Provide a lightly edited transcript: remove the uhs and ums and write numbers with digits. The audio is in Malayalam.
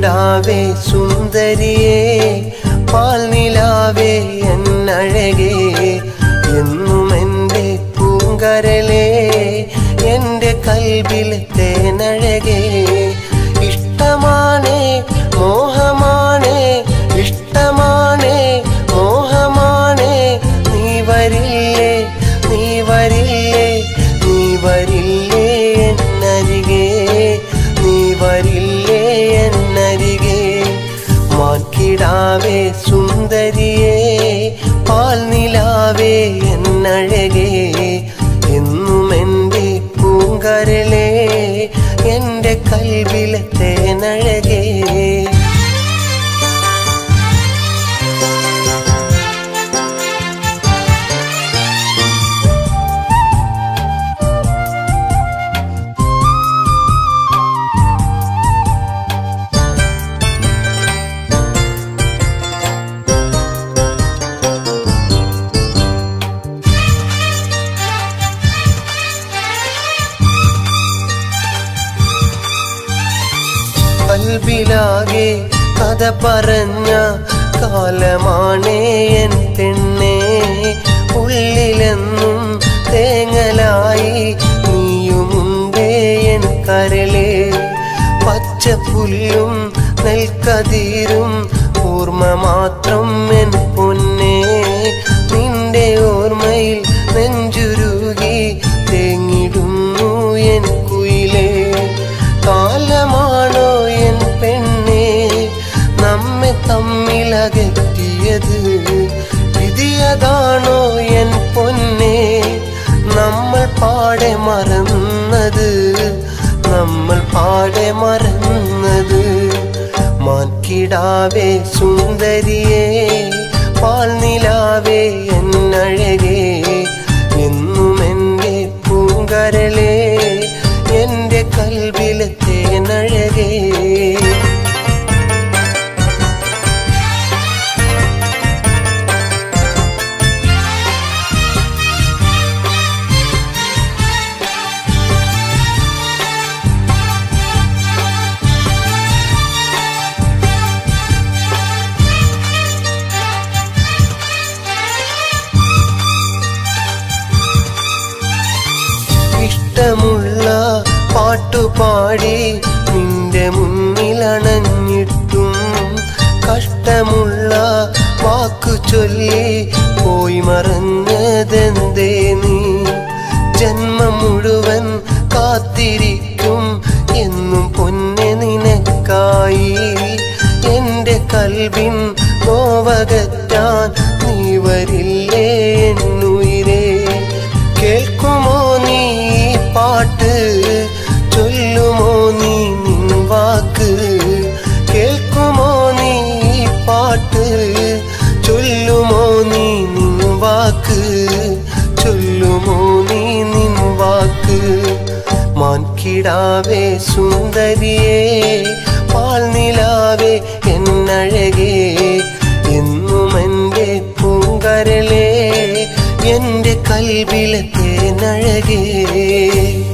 മാൻകിടാവേ സുന്ദരിയേ പാൽനിലാവേ എന്നഴകേ എന്നും എൻ്റെ പൂങ്കരളേ എൻ്റെ കൽബിലെ തേനഴകേ ഇഷ്ടമാണേ മോഹമാണേ ഇഷ്ടമാണേ മോഹമാണേ നീ വരില്ലേ നീ വരില്ലേ നീ വരില്ലേ എന്നരികെ നീ വരില്ലേ എന്നരികെ മാൻകിടാവേ സുന്ദരിയേ പാൽനിലാവേ എന്നഴകേ എന്നും എൻ്റെ പൂങ്കരളേ എൻ്റെ കൽബിലെ തേനഴകേ കൽബിലാകെ കഥ പറഞ്ഞ കാലമാണേ എൻ പെണ്ണേ ഉള്ളിലെന്നും തേങ്ങലായി നീയുമുണ്ടേ എൻ കരളേ പച്ചപ്പുല്ലും നെൽക്കതിരും ഓർമ്മ മാത്രം എൻ പൊന്നേ നിന്റെ ഓർമ്മയിൽ നെഞ്ചുരുകി തേങ്ങിടുന്നു എൻ കുയിലേ കാലമാണോ എൻ പെണ്ണേ നമ്മെ തമ്മിലകറ്റിയത് വിധിയതാണോ എൻ പൊന്നേ നമ്മൾ പാടെ മറന്നത് നമ്മൾ പാടെ മറന്നത് മാൻകിടാവേ സുന്ദരിയേ പാൽനിലാവേ എന്നഴകേ എന്നും എൻ്റെ പൂങ്കരളേ എൻ്റെ കൽബിലെ തേനഴകേ ഇഷ്ടമുള്ള പാട്ടുപാടി നിന്റെ മുന്നിലണഞ്ഞിട്ടും കഷ്ടമുള്ള വാക്കു ചൊല്ലി പോയി മറഞ്ഞതെന്തേ നീ ജന്മം മുഴുവൻ കാത്തിരിക്കും എന്നും പൊന്നെ നിനക്കായി എൻ്റെ കൽബിൻ നോവകറ്റാൻ നീ വരില്ലേ എന്നുയിരേ കേൾക്കുമോ നീ പാട്ട് ചൊല്ലുമോ നീ നിൻ വാക്ക് കേൾക്കുമോ നീ പാട്ട് ചൊല്ലുമോ നീ നിൻ വാക്ക് ചൊല്ലുമോ നീ നിൻ വാക്ക് മാൻകിടാവേ സുന്ദരിയേ പാൽനിലാവേ എന്നഴകേ എന്നും എൻ്റെ പൂങ്കരളേ എൻ്റെ കൽബിലെ തേനഴകേ